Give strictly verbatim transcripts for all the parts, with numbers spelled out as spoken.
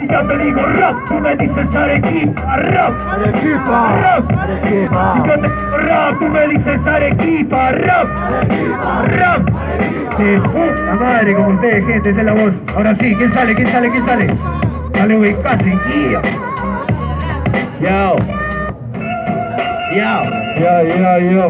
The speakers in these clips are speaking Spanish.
Ya te digo rap, tú me dices Arequipa, rap, Arequipa, rap, Arequipa. Yo te digo rap, tú me dices Arequipa, rap, rap. Sí, puta madre, como ustedes, gente, esa es la voz. Ahora sí, ¿quién sale? ¿Quién sale? ¿Quién sale? Sale ubicado, guía. Yo. Yo. Yo, yo, yo.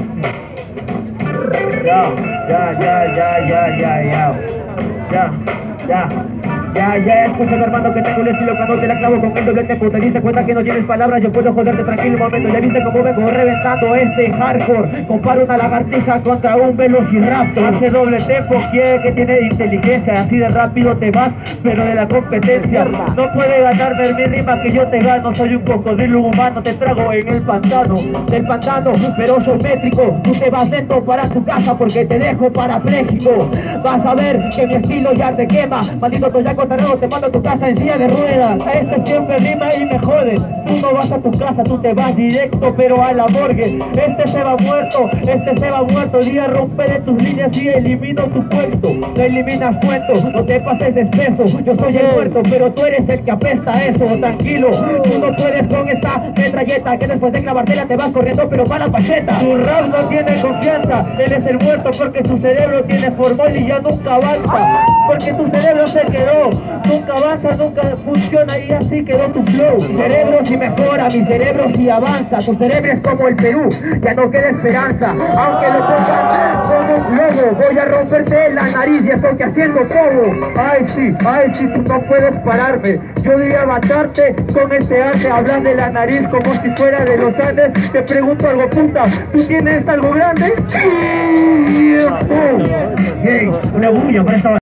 Ya, ya, ya, ya, ya, ya, ya. Ya, ya. Ya, ya, escucha hermano que tengo el estilo cuando te la clavo con el doblete. Pues te diste cuenta que no tienes palabras, yo puedo joderte tranquilo un momento. Ya viste cómo vengo reventando este hardcore. Comparo una lagartija contra un velociraptor. Hace doble tempo, quiere que tiene inteligencia. Así de rápido te vas, pero de la competencia no puede ganarme mi rima que yo te gano. Soy un cocodrilo humano, te trago en el pantano. Del pantano, pero soy métrico. Tú te vas dentro para tu casa porque te dejo parapléjico. Vas a ver que mi estilo ya te quema. Maldito toyaco terreno, te mando a tu casa en silla de ruedas. A este siempre rima y me jode. Tú no vas a tu casa, tú te vas directo pero a la morgue. Este se va muerto, este se va muerto. Día romperé tus líneas y elimino tu puesto. No eliminas cuento, no te pases de espeso. Yo soy el muerto, pero tú eres el que apesta eso. Tranquilo, tú no puedes con esta metralleta que después de clavártela te vas corriendo pero para la pacheta. Tu rap no tiene confianza, él es el muerto porque su cerebro tiene formol y ya nunca avanza. Porque tu cerebro se quedó, nunca avanza, nunca funciona y así quedó tu flow. Mi cerebro sí mejora, mi cerebro sí avanza. Tu cerebro es como el Perú, ya no queda esperanza. Aunque lo pongan como un globo, voy a romperte la nariz y estoy haciendo todo. Ay sí, ay sí, tú no puedes pararme. Yo voy a matarte con este arte. Hablas de la nariz como si fuera de los Andes. Te pregunto algo, puta, ¿tú tienes algo grande? Sí. Oh. Hey, una bulla para esta